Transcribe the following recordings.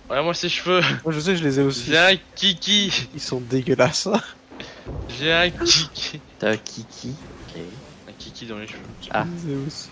Ouais, moi ses cheveux. Moi je sais, je les ai aussi. J'ai un kiki. Ils sont dégueulasses. J'ai un kiki. T'as un kiki. Ok. Un kiki dans les cheveux. Ah. Je les ai aussi.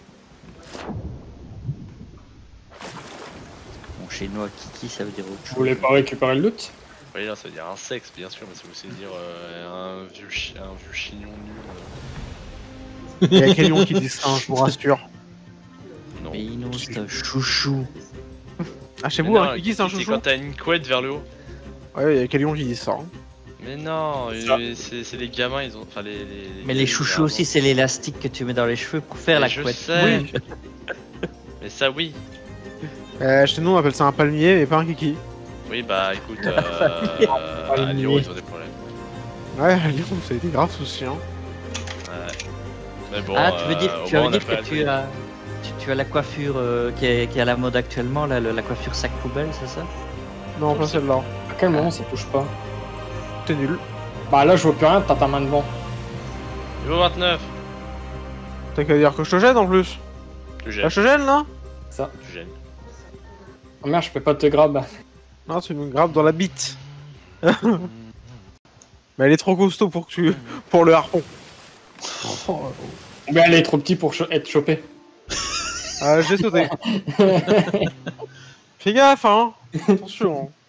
Bon, chez nous, kiki, ça veut dire autre chose. Vous voulez pas récupérer le loot? Oui, là ça veut dire un sexe, bien sûr, mais ça veut aussi dire un vieux chignon nul. Il y a Kélion qui dit ça, je vous rassure. Non. Mais non, c'est un chouchou. Ah, chez Mais vous, non, un kiki c'est un c'est chouchou? quand t'as une couette vers le haut. Ouais, il y a Kélion qui dit ça. Mais non, Ça. c'est les gamins, ils ont. Enfin, Mais les chouchous aussi, c'est l'élastique que tu mets dans les cheveux pour faire Mais la je couette. sais. Oui. Mais ça, oui. Chez nous on appelle ça un palmier mais pas un kiki. Oui, bah écoute, à Lyon, ils ont des problèmes. Ouais, à Lyon, ça a été grave souci. Hein. Ouais. Mais bon, Ah, tu veux dire, au tu veux moins, on dire a pas que tu as la coiffure qui est à la mode actuellement, là, la coiffure sac poubelle, c'est ça? Non, pas celle-là. À quel moment ça touche pas? T'es nul. Bah là je vois plus rien, t'as ta main devant. Niveau 29. T'as qu'à dire que je te gêne en plus. Tu Là, gênes. je te gêne là? Ça. Tu gênes. Oh merde, je peux pas te grab. Non, tu me grappes dans la bite. Mais elle est trop costaud pour que tu... pour le harpon. Mais elle est trop petite pour être chopée. Ah, j'ai sauté. Fais gaffe, hein. Attention.